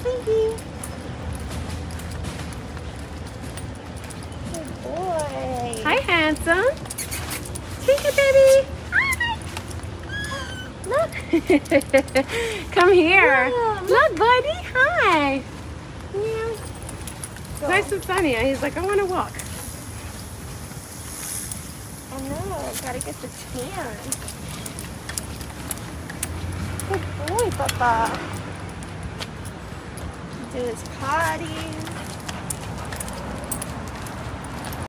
Slinky. Good boy. Hi, handsome. Slinky baby. Look. Come here. Wow, Look, buddy. Hi. Yeah. It's nice and sunny. And he's like, I want to walk. I know. Gotta get the tan. Good boy, Papa. Do his potty.